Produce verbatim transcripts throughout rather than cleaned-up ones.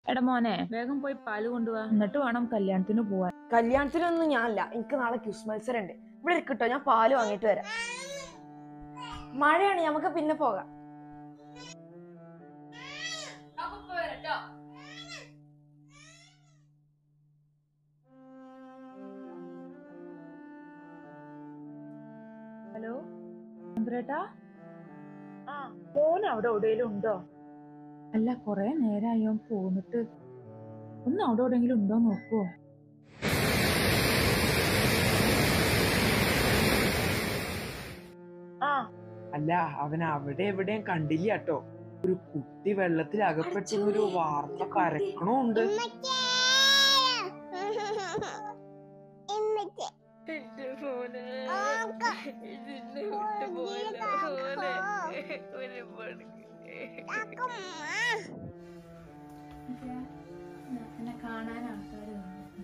എടാ മോനെ വേഗം പോയി പാല് കൊണ്ടുപോവാ, എന്നിട്ട് വേണം കല്യാണത്തിന് പോവാൻ. കല്യാണത്തിനൊന്നും ഞാനല്ല, എനിക്ക് നാളെ ക്വിസ് മത്സരം ഉണ്ട്. ഇവിടെ ഇരിക്കട്ടോ, ഞാൻ പാല് വാങ്ങിട്ട് വരാം. മഴയാണ്, നമുക്ക് പിന്നെ പോകാം. ഹലോ ചന്ദ്രേട്ടാ, ആ മോൻ അവിടെ എവിടെയെങ്കിലും ഉണ്ടോ? അല്ല കൊറേ നേരമായോ പോന്നിട്ട്, ഒന്ന് അവിടെ എവിടെയെങ്കിലും ഉണ്ടോ നോക്കുവോ? ആ അല്ല, അവൻ അവിടെ എവിടെയും കണ്ടില്ല കേട്ടോ. ഒരു കുട്ടി വെള്ളത്തിൽ അകപ്പെട്ടൊരു വാർത്ത പരക്കണുണ്ട്. കാണാൻ ആൾക്കാര്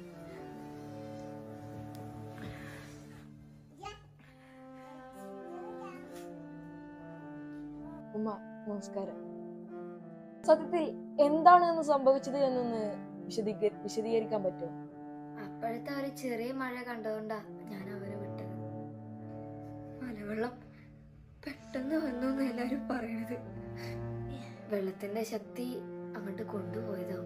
ഉമ്മ നമസ്കാരം. സത്യത്തിൽ എന്താണ് എന്ന് സംഭവിച്ചത് എന്നൊന്ന് വിശദീക വിശദീകരിക്കാൻ പറ്റുമോ? അപ്പോഴത്തെ ഒരു ചെറിയ മഴ കണ്ടതുകൊണ്ടാ ഞാൻ അവരെ വിട്ടത്. മലവെള്ളം പെട്ടെന്ന് വന്നു എന്ന് എല്ലാരും പറയണത്. വെള്ളത്തിന്റെ ശക്തി അങ്ങോട്ട് കൊണ്ടുപോയതോ.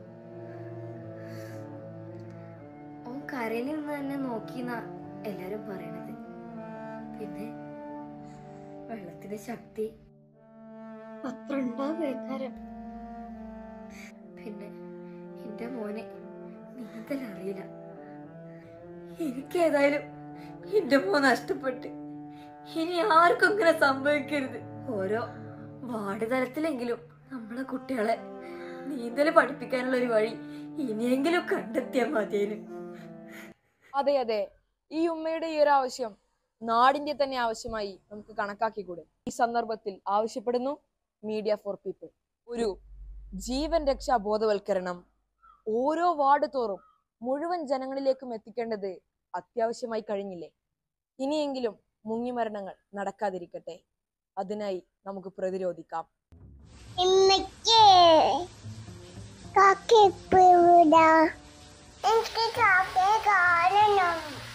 ഓൻ കരയിൽ നിന്ന് തന്നെ നോക്കിന്നാ എല്ലാരും പറയണത്. പിന്നെ വെള്ളത്തിന്റെ ശക്തി അത്ര ഉണ്ടാകാരം. പിന്നെ എന്റെ മോനെ നീന്തൽ അറിയില്ല. എനിക്കേതായാലും എന്റെ മോൻ നഷ്ടപ്പെട്ട് ഇനി ആർക്കും ഇങ്ങനെ സംഭവിക്കരുത്. ഓരോ വാർഡ് തലത്തിലെങ്കിലും നമ്മളെ കുട്ടികളെ നീന്തൽ പഠിപ്പിക്കാനുള്ള ഒരു വഴി ഇനിയെങ്കിലും കണ്ടെത്തിയാൽ മതിയായിരുന്നു. അതെ അതെ, ഈ ഉമ്മയുടെ ഈ ഒരു ആവശ്യം നാടിന്റെ തന്നെ ആവശ്യമായി നമുക്ക് കണക്കാക്കിക്കൂടെ? ഈ സന്ദർഭത്തിൽ ആവശ്യപ്പെടുന്നു മീഡിയ ഫോർ പീപ്പിൾ ഒരു ജീവൻ രക്ഷാ ബോധവൽക്കരണം ഓരോ വാർഡ് തോറും മുഴുവൻ ജനങ്ങളിലേക്കും എത്തിക്കേണ്ടത് അത്യാവശ്യമായി കഴിഞ്ഞില്ലേ? ഇനിയെങ്കിലും മുങ്ങിമരണങ്ങൾ നടക്കാതിരിക്കട്ടെ. അതിനായി നമുക്ക് പ്രതിരോധിക്കാം. കാക്കേ കാണണം.